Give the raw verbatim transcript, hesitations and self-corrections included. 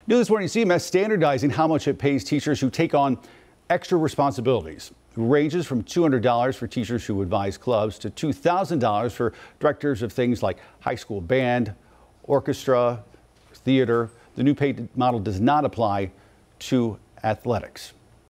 New this morning, C M S standardizing how much it pays teachers who take on extra responsibilities. It ranges from two hundred dollars for teachers who advise clubs to two thousand dollars for directors of things like high school band, orchestra, theater. The new pay model does not apply to athletics.